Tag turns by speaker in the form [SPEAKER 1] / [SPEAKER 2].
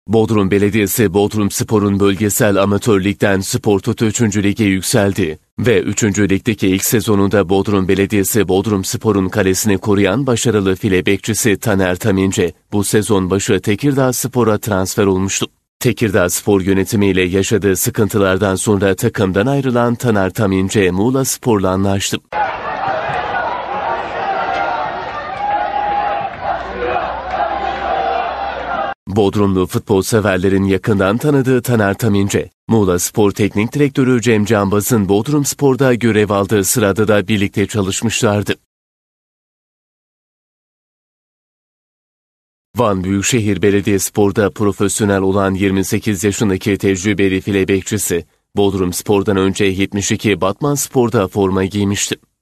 [SPEAKER 1] Bodrum Belediyesi Bodrumspor'un bölgesel amatör ligden Spor Toto 3. Lig'e yükseldi ve 3. Lig'deki ilk sezonunda Bodrum Belediyesi Bodrumspor'un kalesini koruyan başarılı file bekçisi Taner Tamince bu sezon başı Tekirdağspor'a transfer olmuştu. Tekirdağspor yönetimiyle yaşadığı sıkıntılardan sonra takımdan ayrılan Taner Tamince Muğlaspor'la anlaştı. Bodrumlu futbol severlerin yakından tanıdığı Taner Tamince, Muğlaspor Teknik Direktörü Cem Canbaz'ın Bodrumspor'da görev aldığı sırada da birlikte çalışmışlardı. Van Büyükşehir Belediyespor'da profesyonel olan 28 yaşındaki tecrübeli file bekçisi, Bodrumspor'dan önce 72 Batmanspor'da forma giymişti.